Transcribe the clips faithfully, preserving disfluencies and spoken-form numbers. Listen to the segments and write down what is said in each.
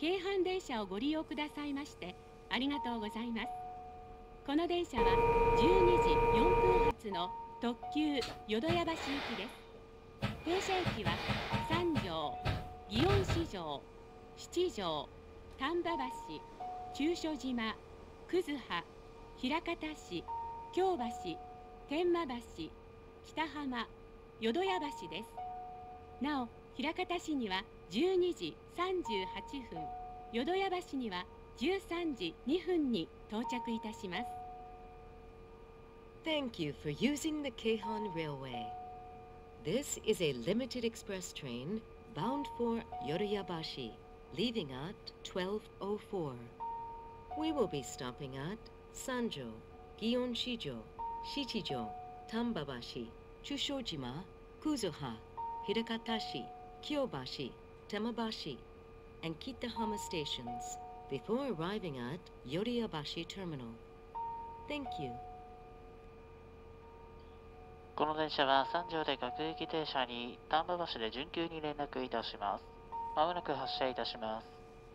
京阪電車をご利用くださいましてありがとうございます。この電車はじゅうにじよんぷん発の特急淀屋橋行きです。停車駅は三条、祇園四条、七条、丹波橋、中所島、葛葉、枚方市、京橋、天満橋、北浜、淀屋橋です。なお、枚方市にはじゅうにじさんじゅうはっぷん、淀屋橋にはじゅうさんじにふんに到着いたします。 Thank you for using the Keihan Railway. This is a limited express train bound for Yodoyabashi, leaving at twelve oh four. We will be stopping at Sanjo, Gion Shijo, Shichijo, Tambabashi, Chushojima, Kuzuha, Hidakatashi, Kyobashi, Temabashi, and Kitahama stations before arriving at Yodoyabashi Terminal. Thank you. この電車は三条で各駅停車に丹波橋で準急に連絡いたします。まもなく発車いたします。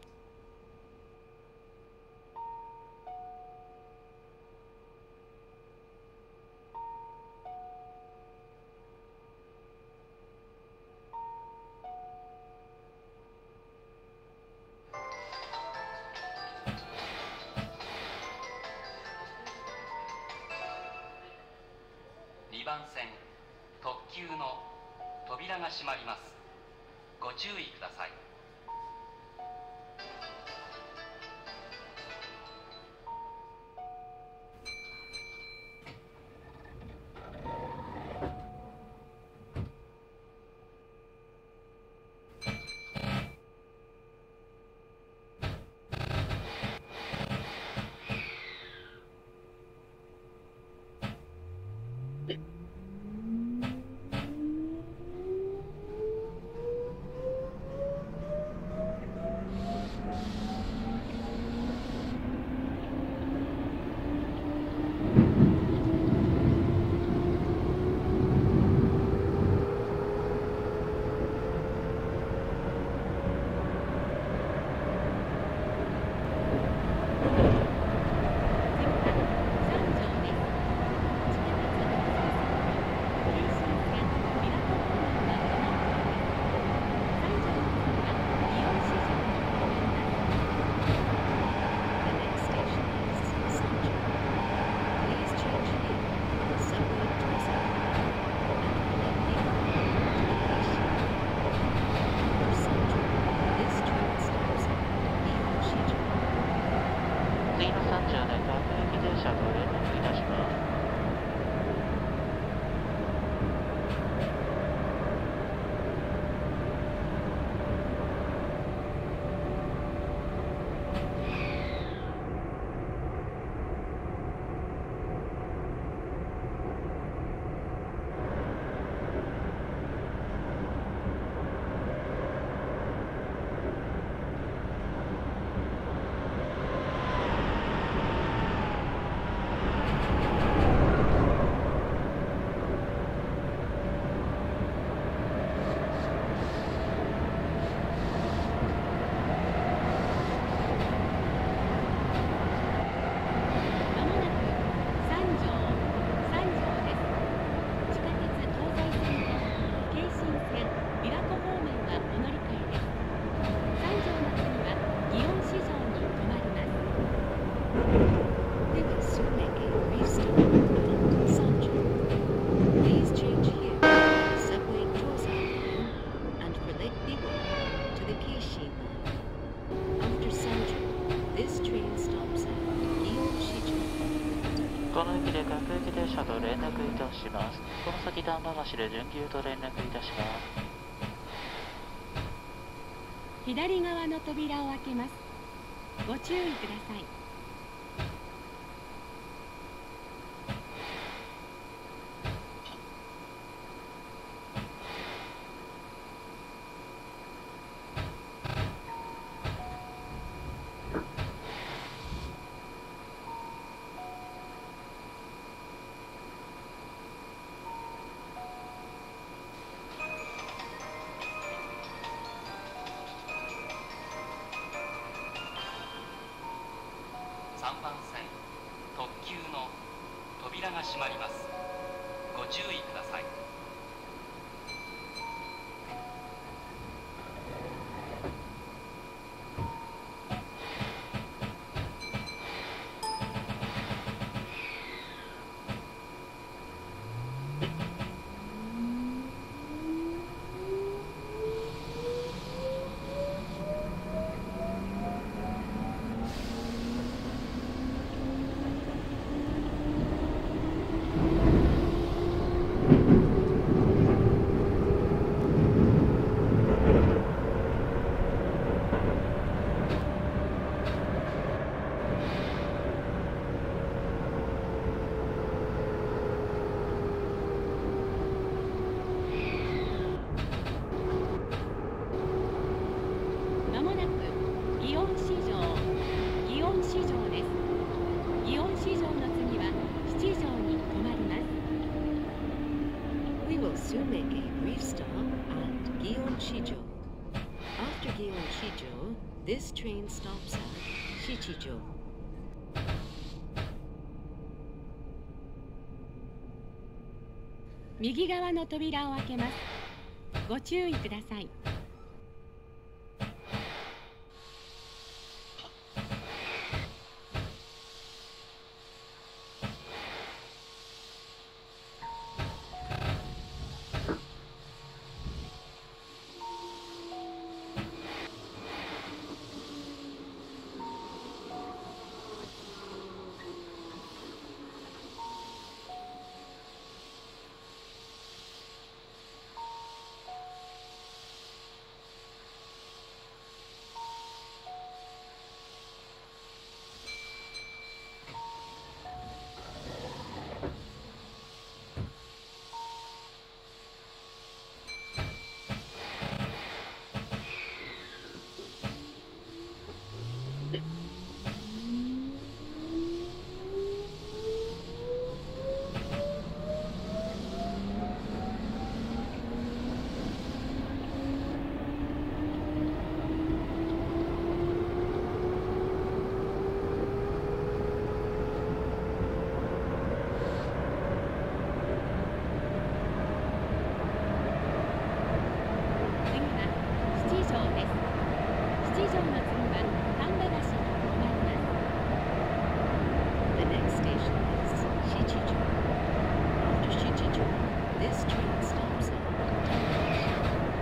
にばん線特急の扉が閉まります。ご注意ください。 この駅で各駅停車と連絡いたします。この先丹波橋で準急と連絡いたします。 左側の扉を開けます。ご注意ください。 んばん線特急の扉が閉まります。ご注意ください。 まもなく祇園市場祇園市場です。祇園市場の次は七条に停まります。 We will soon make a brief stop at Gion Shijo. After Gion Shijo, this train stops at Shichijo. 右側の扉を開けます。ご注意ください。 The next station is Shichijo. After Shichijo, this train stops at Tambabashi.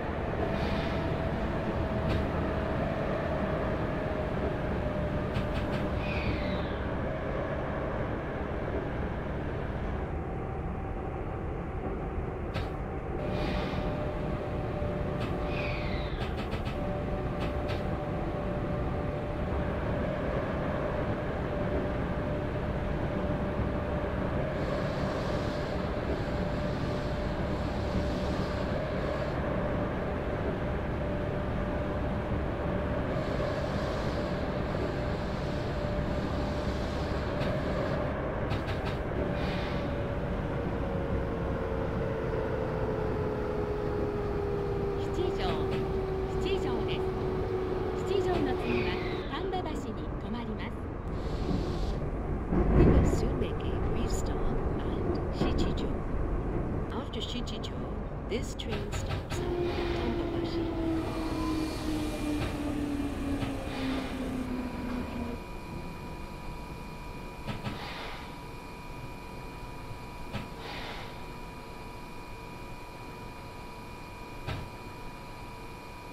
（ Shichijo, this train stops at Tambabashi.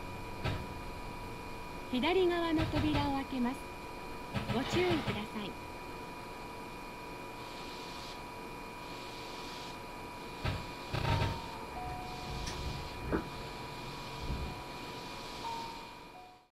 左側の扉を開けます。ご注意ください。